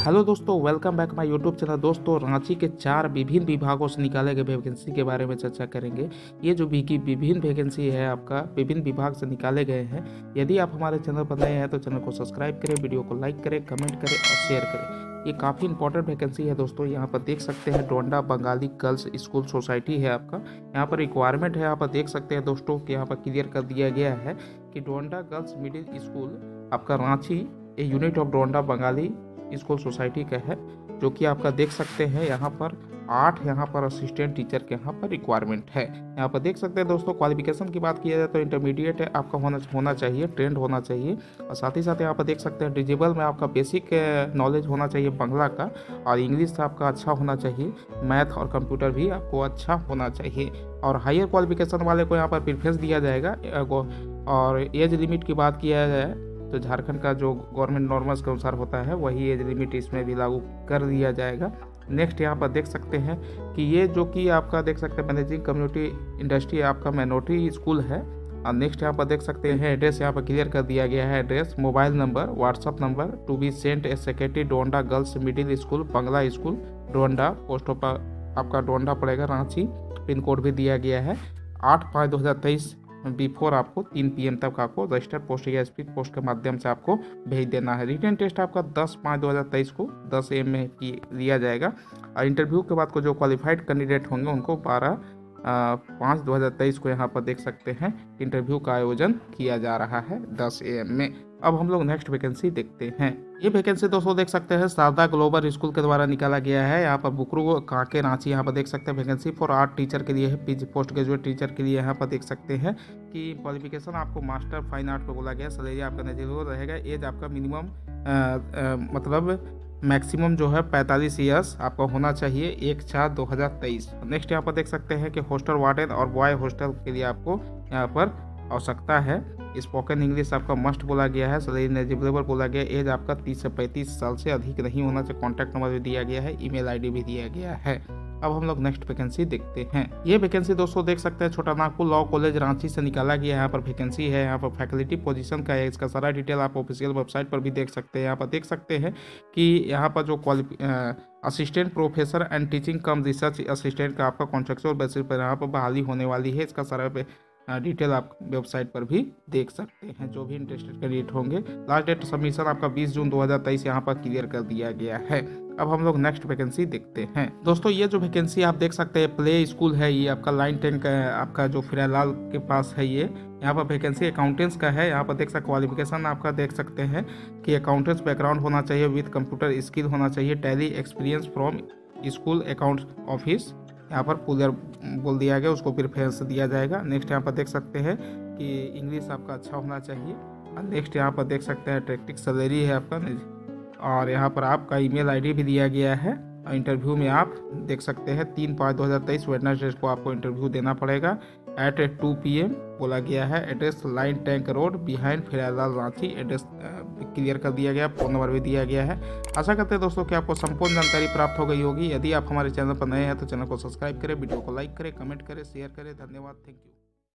Hello दोस्तों, welcome back my YouTube channel. दोस्तों, रांची के 4 विभिन्न विभागों से निकाले गए वैकेंसी के बारे में चर्चा करेंगे। ये जो विभिन्न वैकेंसी है आपका विभिन्न विभाग से निकाले गए हैं। यदि आप हमारे चैनल पर नए हैं तो चैनल को सब्सक्राइब करें, वीडियो को लाइक करें, कमेंट करें और शेयर करें। ये काफ़ी इंपॉर्टेंट वैकेंसी है दोस्तों। यहाँ पर देख सकते हैं Donda Bengali girls school society है आपका। यहाँ पर रिक्वायरमेंट है, यहाँ पर देख सकते हैं दोस्तों कि यहाँ पर क्लियर कर दिया गया है कि डोंडा गर्ल्स मिडिल स्कूल आपका रांची ये unit of Donda Bengali school society का है, जो कि आपका देख सकते हैं यहाँ पर 8 यहाँ पर असिस्टेंट टीचर के यहाँ पर रिक्वायरमेंट है। यहाँ पर देख सकते हैं दोस्तों, क्वालिफिकेशन की बात किया जाए तो इंटरमीडिएट है आपका होना चाहिए, ट्रेंड होना चाहिए। और साथ ही साथ यहाँ पर देख सकते हैं डिजिबल में आपका बेसिक नॉलेज होना चाहिए बांग्ला का, और इंग्लिश आपका अच्छा होना चाहिए, मैथ और कंप्यूटर भी आपको अच्छा होना चाहिए। और हायर क्वालिफिकेशन वाले को यहाँ पर प्रेफरेंस दिया जाएगा। और एज लिमिट की बात किया जाए तो झारखंड का जो गवर्नमेंट नॉर्म्स के अनुसार होता है वही एज लिमिट इसमें भी लागू कर दिया जाएगा। नेक्स्ट यहाँ पर देख सकते हैं कि ये जो कि आपका देख सकते हैं मैनेजिंग कम्युनिटी इंडस्ट्री आपका माइनॉरिटी स्कूल है। और नेक्स्ट यहाँ पर देख सकते हैं एड्रेस यहाँ पर क्लियर कर दिया गया है। Address, mobile number, WhatsApp number to be sent a secretary Donda girls middle school Bangla school Donda, post of आपका डोंडा पड़ेगा रांची। पिन कोड भी दिया गया है 8/5/2023 बिफोर आपको 3 PM तक आपको रजिस्टर पोस्ट या स्पीड पोस्ट के माध्यम से आपको भेज देना है। रिटन टेस्ट आपका 10/5/2023 को 10 AM में लिया जाएगा। और इंटरव्यू के बाद को जो क्वालिफाइड कैंडिडेट होंगे उनको 12/5/2023 को यहाँ पर देख सकते हैं इंटरव्यू का आयोजन किया जा रहा है 10 AM में। अब हम लोग नेक्स्ट वैकेंसी देखते हैं। ये वैकेंसी दोस्तों देख सकते हैं शारदा ग्लोबल स्कूल के द्वारा निकाला गया है। यहाँ पर बुकरू कांके रांची यहाँ पर देख सकते हैं वैकेंसी फॉर आर्ट टीचर के लिए है, पीजी पोस्ट ग्रेजुएट टीचर के लिए। यहाँ पर देख सकते हैं कि क्वालिफिकेशन आपको मास्टर फाइन आर्ट को बोला गया। सैलरी आपका नेचुरल रहेगा। एज आपका मिनिमम मतलब मैक्सिमम जो है 45 ईयर्स आपका होना चाहिए 1/4/2023। नेक्स्ट यहाँ पर देख सकते हैं कि हॉस्टल वार्डन और बॉय हॉस्टल के लिए आपको यहाँ पर आवश्यकता है। स्पोकन इंग्लिश आपका मस्ट बोला गया है। सैलरी नेजिबलेबल बोला गया। एज आपका 30 से 35 साल से अधिक नहीं होना चाहिए। कॉन्टैक्ट नंबर भी दिया गया है, ईमेल आईडी भी दिया गया है। अब हम लोग नेक्स्ट वैकेंसी देखते हैं। ये वैकेंसी दोस्तों देख सकते हैं छोटा नागपुर लॉ कॉलेज रांची से निकाला गया है। यहाँ पर वैकेंसी है, यहाँ पर फैकल्टी पोजीशन का है। इसका सारा डिटेल आप ऑफिशियल वेबसाइट पर भी देख सकते हैं। यहाँ पर देख सकते हैं कि यहाँ पर जो assistant professor and teaching cum research assistant का आपका कॉन्ट्रेक्चुअल बेसिस पर यहाँ पर बहाली होने वाली है। इसका सारा डिटेल आप वेबसाइट पर भी देख सकते हैं, जो भी इंटरेस्टेड कैंडिडेट होंगे। लास्ट डेट सबमिशन आपका 20 जून 2023 यहाँ पर क्लियर कर दिया गया है। अब हम लोग नेक्स्ट वैकेंसी देखते हैं। दोस्तों, ये जो वैकेंसी आप देख सकते हैं प्ले स्कूल है, ये आपका लाइन 10 का आपका जो फिरालाल के पास है। ये यहाँ पर वैकेंसी अकाउंटेंट्स का है। यहाँ पर देख सकते क्वालिफिकेशन आपका देख सकते हैं कि अकाउंटेंट्स बैकग्राउंड होना चाहिए, विद कंप्यूटर स्किल होना चाहिए, Tally experience from school account office यहाँ पर पुलर बोल दिया गया, उसको प्रेफरेंस दिया जाएगा। नेक्स्ट यहाँ पर देख सकते हैं कि इंग्लिश आपका अच्छा होना चाहिए। और नेक्स्ट यहाँ पर देख सकते हैं अट्रैक्टिव सैलरी है आपका, और यहाँ पर आपका ईमेल आईडी भी दिया गया है। और इंटरव्यू में आप देख सकते हैं 3/5/2023 वेडनेसडे को आपको इंटरव्यू देना पड़ेगा एट 2 PM बोला गया है। Address line tank road behind Firalal Ranchi. Address clear कर दिया गया, फ़ोन नंबर भी दिया गया है। आशा करते हैं दोस्तों कि आपको संपूर्ण जानकारी प्राप्त हो गई होगी। यदि आप हमारे चैनल पर नए हैं तो चैनल को सब्सक्राइब करें, वीडियो को लाइक करें, कमेंट करें, शेयर करें। धन्यवाद, थैंक यू।